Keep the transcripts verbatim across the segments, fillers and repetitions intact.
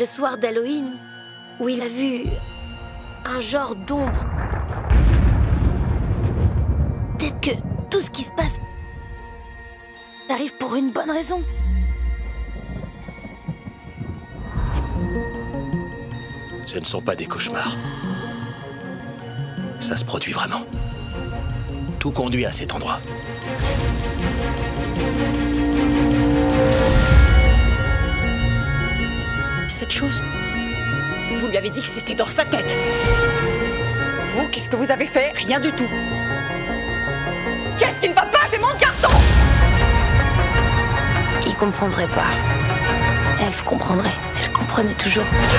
le soir d'Halloween, où il a vu un genre d'ombre. Peut-être que tout ce qui se passe arrive pour une bonne raison. Ce ne sont pas des cauchemars. Ça se produit vraiment. Tout conduit à cet endroit. Cette chose, vous lui avez dit que c'était dans sa tête. Vous, qu'est-ce que vous avez fait? Rien du tout. Qu'est-ce qui ne va pas? J'ai mon garçon! Il comprendrait pas. Elf comprendrait. Elle comprenait toujours.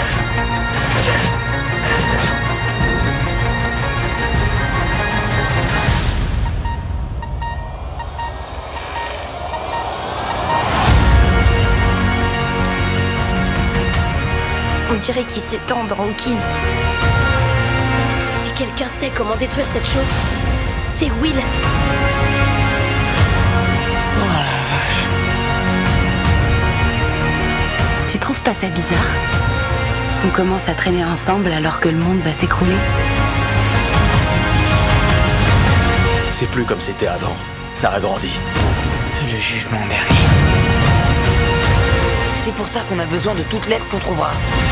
On dirait qu'il s'étend dans Hawkins. Si quelqu'un sait comment détruire cette chose, c'est Will. Oh la vache. Tu trouves pas ça bizarre qu'on commence à traîner ensemble alors que le monde va s'écrouler? C'est plus comme c'était avant. Ça a grandi. Le jugement dernier. C'est pour ça qu'on a besoin de toute l'aide qu'on trouvera.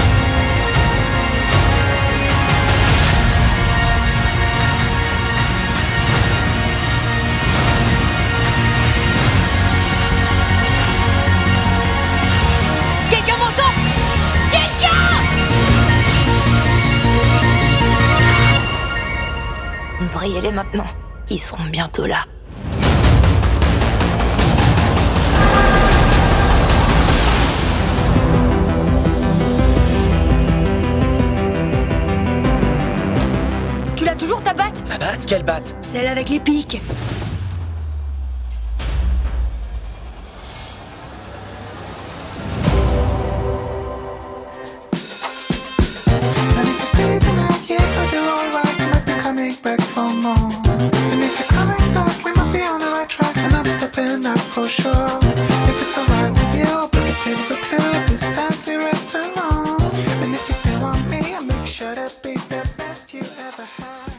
Quelqu'un m'entend? Quelqu'un! On devrait y aller maintenant. Ils seront bientôt là. Tu l'as toujours ta batte? La batte? Quelle batte? Celle avec les pics. And if you stay the night, yeah, if I do alright, you might be coming back for more. And if you're coming back, we must be on the right track, and I'm stepping up for sure. If it's alright with you, I'll book a table for two at this fancy restaurant. And if you still want me, I'll make sure to be the best you ever had.